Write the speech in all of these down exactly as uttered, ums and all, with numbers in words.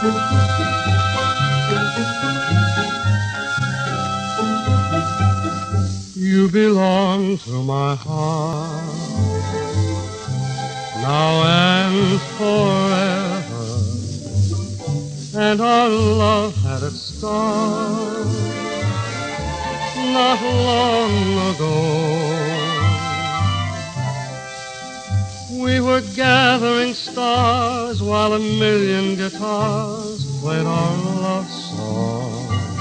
You belong to my heart now and forever, and our love had its start not long ago. We were gathering stars while a million guitars played our love song.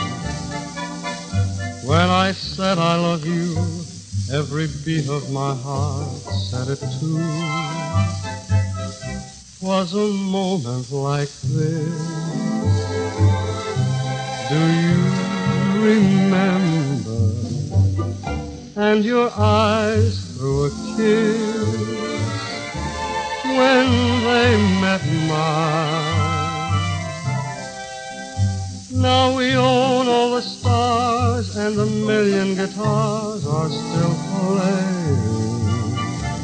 When I said I love you, every beat of my heart said it too. 'Twas a moment like this. Do you remember? And your eyes threw a kiss when they met mine. Now we own all the stars, and a million guitars are still playing.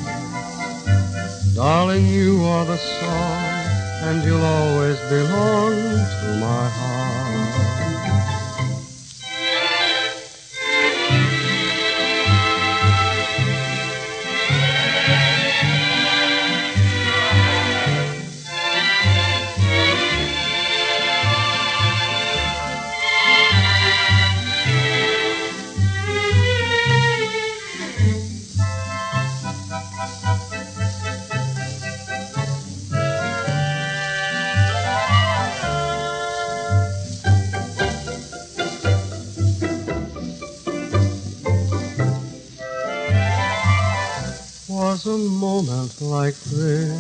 Darling, you are the song, and you'll always belong to my heart. Was a moment like this.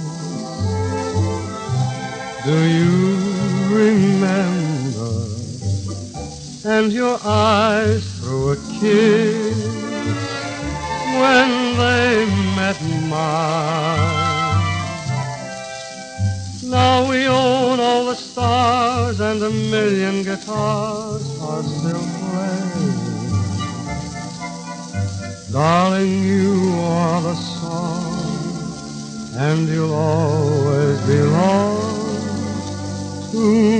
Do you remember? And your eyes threw a kiss when they met mine. Now we own all the stars, and a million guitars are still playing. Darling, you are the song, and you'll always belong to me.